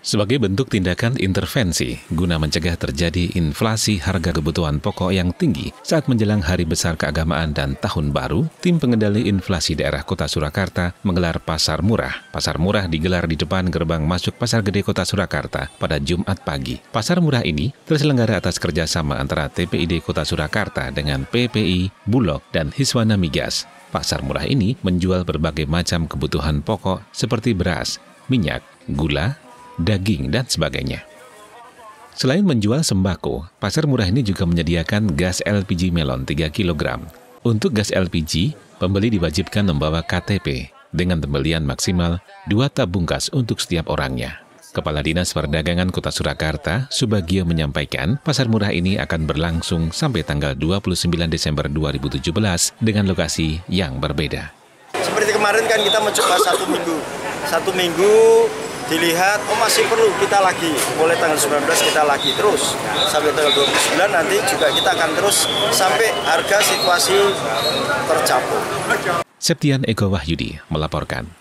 Sebagai bentuk tindakan intervensi guna mencegah terjadi inflasi harga kebutuhan pokok yang tinggi saat menjelang Hari Besar Keagamaan dan Tahun Baru, Tim Pengendali Inflasi Daerah Kota Surakarta menggelar Pasar Murah. Pasar Murah digelar di depan gerbang masuk Pasar Gede Kota Surakarta pada Jumat pagi. Pasar Murah ini terselenggara atas kerjasama antara TPID Kota Surakarta dengan PPI, Bulog, dan Hiswana Migas. Pasar Murah ini menjual berbagai macam kebutuhan pokok seperti beras, minyak, gula, daging, dan sebagainya. Selain menjual sembako, Pasar Murah ini juga menyediakan gas LPG melon 3 kg. Untuk gas LPG, pembeli diwajibkan membawa KTP dengan pembelian maksimal 2 tabung gas untuk setiap orangnya. Kepala Dinas Perdagangan Kota Surakarta, Subagio, menyampaikan Pasar Murah ini akan berlangsung sampai tanggal 29 Desember 2017 dengan lokasi yang berbeda. Seperti kemarin kan kita mencoba 1 minggu. 1 minggu dilihat, masih perlu kita lagi, mulai tanggal 19 kita lagi terus, sampai tanggal 29 nanti juga kita akan terus sampai harga situasi tercapai. Septian Eko Wahyudi melaporkan.